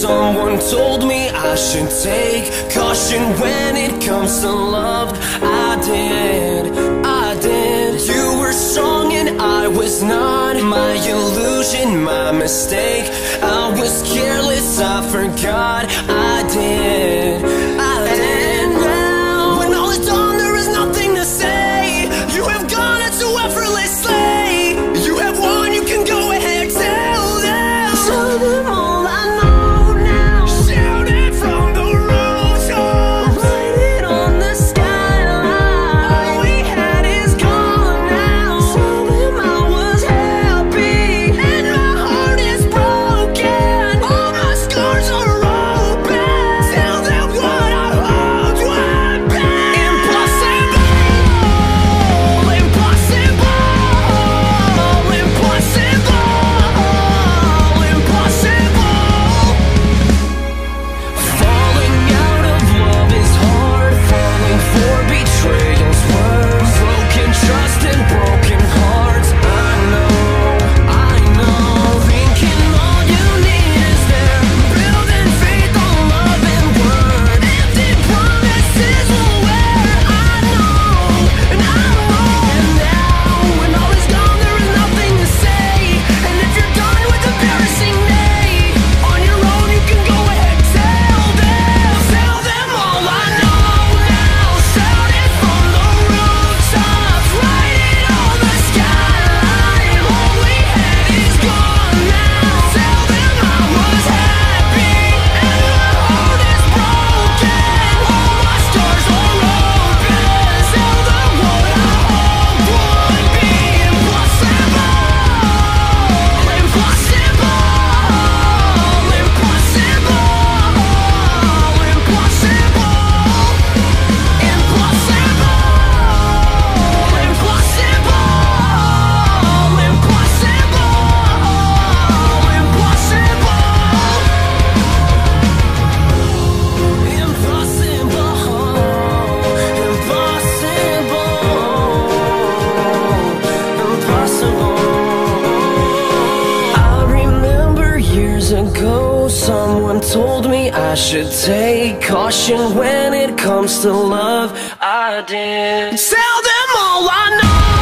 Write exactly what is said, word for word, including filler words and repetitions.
Someone told me I should take caution when it comes to love. I did, I did. You were strong and I was not. My illusion, my mistake. I was careless, I forgot. I did, I did. Now, when all is done, there is nothing to say. You have gone into effortlessly. You have won, you can go ahead, tell them. Tell them all I know now. Shout it from the rooftops. Write it on the skyline. All we had is gone now. Tell them I was happy and my heart is broken. All my scars are open. Tell them what I hoped would be. Impossible, impossible, impossible, impossible. Falling out of love is hard. Falling for betrayal's worse. Broken trust and broken hearts. I know, I know. Thinking all you need is there. Building faith on love and word. Empty promises will wear. I know, and I know. And now, when all is gone, there is nothing to say. And if you're done with embarrassing me, on your own you can go ahead, tell them. Tell them all I know now. Shout it from the rooftops. Write it on the skyline. All we had is gone now. Tell them I was happy and my heart is broken. All my scars are open. Tell them what I hoped would be. Impossible, impossible, I remember years ago, someone told me I should take caution when it comes to love. I did. Tell them all I know.